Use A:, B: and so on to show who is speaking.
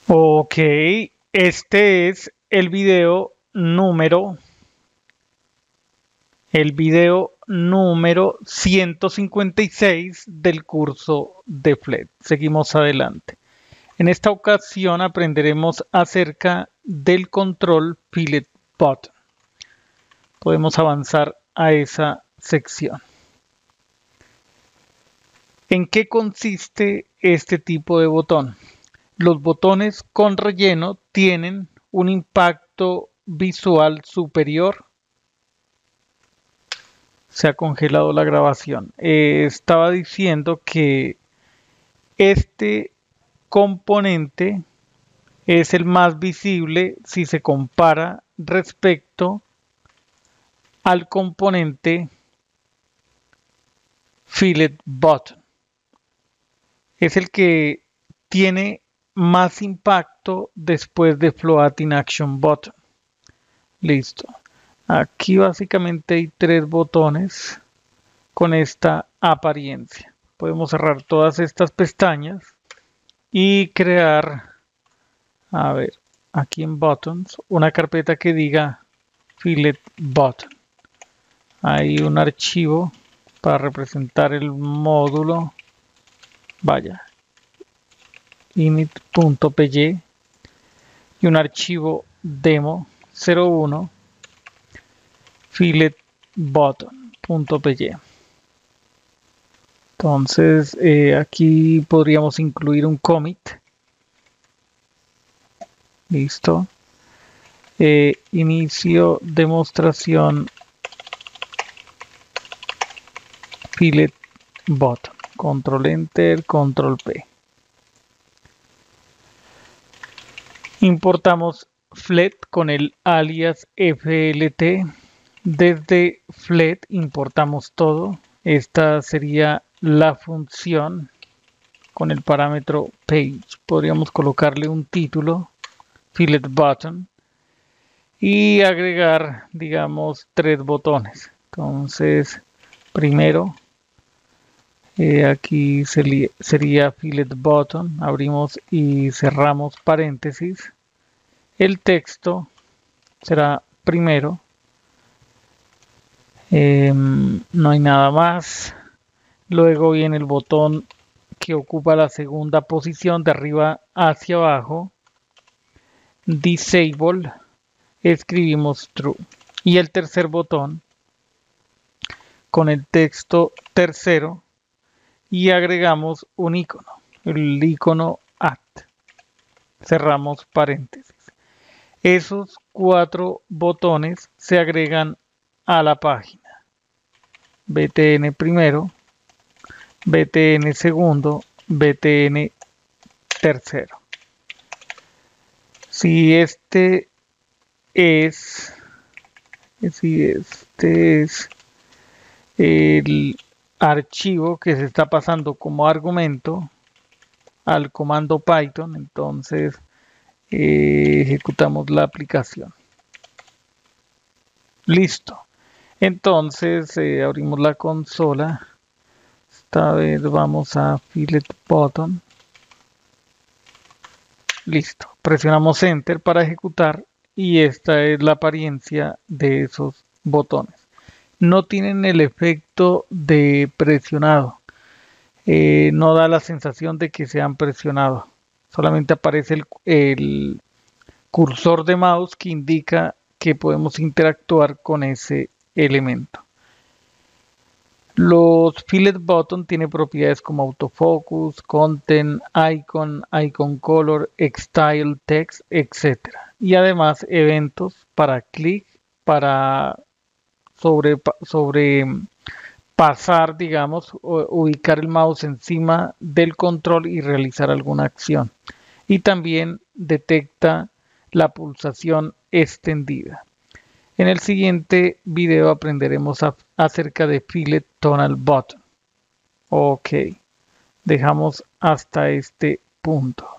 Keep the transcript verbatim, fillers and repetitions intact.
A: Ok, este es el video número, el video número ciento cincuenta y seis del curso de Flet. Seguimos adelante. En esta ocasión aprenderemos acerca del control Fillet Button. Podemos avanzar a esa sección. ¿En qué consiste este tipo de botón? Los botones con relleno tienen un impacto visual superior. Se ha congelado la grabación. Eh, estaba diciendo que este componente es el más visible si se compara respecto al componente Fillet Button. Es el que tiene más impacto después de Floating Action Button. Listo. Aquí básicamente hay tres botones con esta apariencia. Podemos cerrar todas estas pestañas y crear, a ver, aquí en Buttons, una carpeta que diga Fillet Button. Hay un archivo para representar el módulo. Vaya, init.py y un archivo demo cero uno fillet button.py. Entonces eh, aquí podríamos incluir un commit. Listo. Eh, inicio demostración fillet button. Control enter, control P. Importamos Flet con el alias F L T. Desde Flet importamos todo. Esta sería la función con el parámetro page. Podríamos colocarle un título, Fillet Button, y agregar, digamos, tres botones. Entonces, primero, eh, aquí sería, sería Fillet Button. Abrimos y cerramos paréntesis. El texto será primero. Eh, no hay nada más. Luego viene el botón que ocupa la segunda posición de arriba hacia abajo. Disable. Escribimos true. Y el tercer botón con el texto tercero y agregamos un icono. El icono at. Cerramos paréntesis. Esos cuatro botones se agregan a la página. B T N primero, B T N segundo, B T N tercero. Si este es, si este es el archivo que se está pasando como argumento al comando Python, entonces eh, ejecutamos la aplicación. Listo. Entonces eh, abrimos la consola. Esta vez vamos a Fillet Button. Listo. Presionamos Enter para ejecutar y esta es la apariencia de esos botones. No tienen el efecto de presionado. Eh, no da la sensación de que se han presionado. Solamente aparece el, el cursor de mouse que indica que podemos interactuar con ese elemento. Los Fillet Button tienen propiedades como autofocus, content, icon, icon color, style, text, etcétera. Y además eventos para clic, para sobre, sobre pasar, digamos, ubicar el mouse encima del control y realizar alguna acción. Y también detecta la pulsación extendida. En el siguiente video aprenderemos a, acerca de Fillet Tonal Button. Ok, dejamos hasta este punto.